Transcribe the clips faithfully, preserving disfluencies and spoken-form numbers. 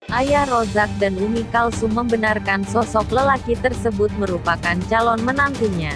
Ayah Rozak dan Umi Kalsum membenarkan sosok lelaki tersebut merupakan calon menantunya.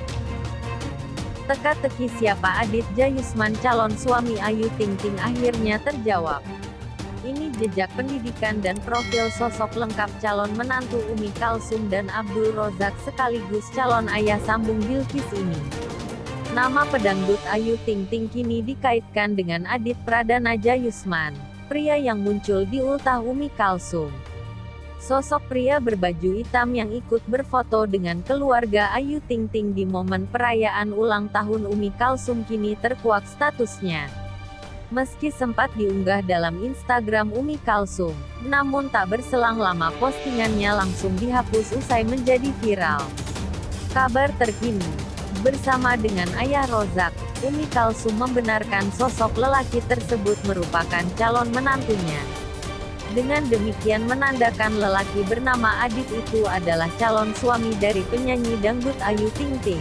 Teka-teki siapa Aditya Yusman calon suami Ayu Ting Ting akhirnya terjawab. Ini jejak pendidikan dan profil sosok lengkap calon menantu Umi Kalsum dan Abdul Rozak sekaligus calon ayah sambung Bilqis ini. Nama pedangdut Ayu Ting Ting kini dikaitkan dengan Adit Pradana Jayusman, pria yang muncul di ultah Umi Kalsum. Sosok pria berbaju hitam yang ikut berfoto dengan keluarga Ayu Ting Ting di momen perayaan ulang tahun Umi Kalsum kini terkuak statusnya. Meski sempat diunggah dalam Instagram Umi Kalsum, namun tak berselang lama postingannya langsung dihapus usai menjadi viral. Kabar terkini, bersama dengan ayah Rozak, Umi Kalsum membenarkan sosok lelaki tersebut merupakan calon menantunya. Dengan demikian menandakan lelaki bernama Adit itu adalah calon suami dari penyanyi dangdut Ayu Ting Ting.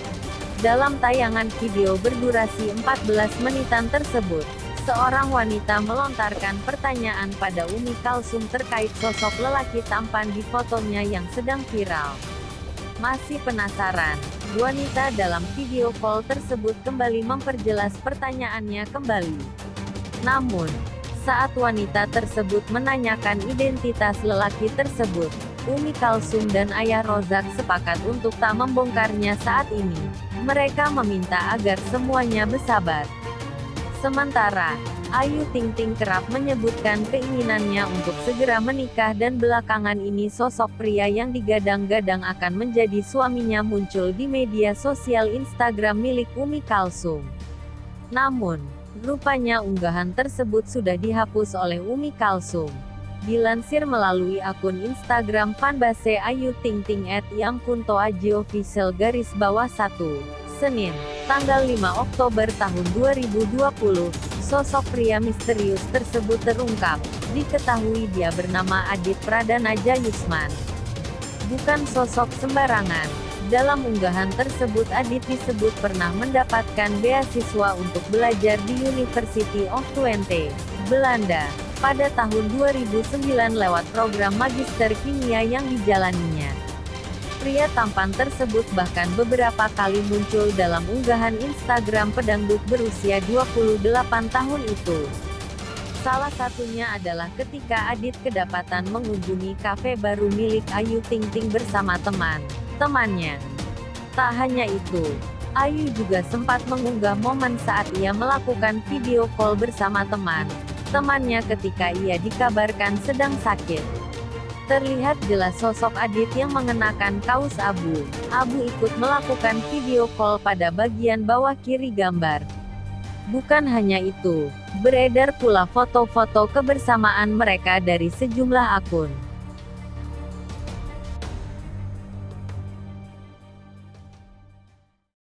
Dalam tayangan video berdurasi empat belas menitan tersebut, seorang wanita melontarkan pertanyaan pada Umi Kalsum terkait sosok lelaki tampan di fotonya yang sedang viral. Masih penasaran? Wanita dalam video call tersebut kembali memperjelas pertanyaannya kembali. Namun, saat wanita tersebut menanyakan identitas lelaki tersebut, Umi Kalsum dan ayah Rozak sepakat untuk tak membongkarnya saat ini. Mereka meminta agar semuanya bersabar. Sementara, Ayu Ting Ting kerap menyebutkan keinginannya untuk segera menikah dan belakangan ini sosok pria yang digadang-gadang akan menjadi suaminya muncul di media sosial Instagram milik Umi Kalsum. Namun, rupanya unggahan tersebut sudah dihapus oleh Umi Kalsum. Dilansir melalui akun Instagram fanbase Ayu Ting Ting et yang kunto aji official garis bawah satu, Senin, tanggal lima Oktober tahun dua ribu dua puluh, sosok pria misterius tersebut terungkap. Diketahui dia bernama Adit Pradana Jayusman. Bukan sosok sembarangan. Dalam unggahan tersebut Adit disebut pernah mendapatkan beasiswa untuk belajar di University of Twente, Belanda, pada tahun dua ribu sembilan lewat program magister kimia yang dijalaninya. Pria tampan tersebut bahkan beberapa kali muncul dalam unggahan Instagram pedangdut berusia dua puluh delapan tahun itu. Salah satunya adalah ketika Adit kedapatan mengunjungi kafe baru milik Ayu Ting Ting bersama teman temannya. Tak hanya itu, Ayu juga sempat mengunggah momen saat ia melakukan video call bersama teman temannya ketika ia dikabarkan sedang sakit. Terlihat jelas sosok Adit yang mengenakan kaos abu abu ikut melakukan video call pada bagian bawah kiri gambar. Bukan hanya itu, beredar pula foto-foto kebersamaan mereka dari sejumlah akun